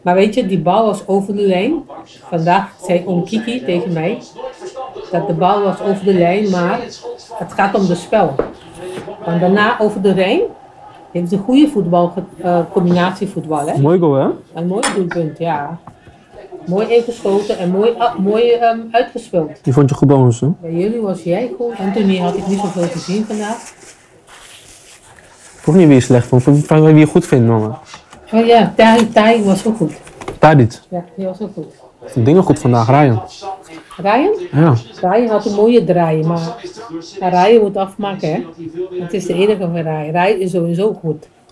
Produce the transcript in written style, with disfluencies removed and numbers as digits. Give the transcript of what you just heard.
Maar weet je, die bal was over de lijn. Vandaag zei oom Kiki tegen mij dat de bal was over de lijn, maar het gaat om de spel. Want daarna over de lijn heeft ze goede voetbal, combinatievoetbal. Hè? Mooi goal, hè? Een mooi doelpunt, ja. Mooi ingeschoten en mooi uitgespeeld. Die vond je goed bonus, hè? Bij jullie was jij goed. Anthony had ik niet zoveel gezien vandaag. Ik vroeg niet wie je slecht vond, ik vroeg wie je goed vindt, mama. Oh ja, Tai was ook goed. Tadic. Ja, die was ook goed. Dingen goed vandaag, Ryan. Ryan? Ja. Ryan had een mooie draai, maar Ryan moet afmaken, hè. Het is de enige van Ryan. Ryan is sowieso goed.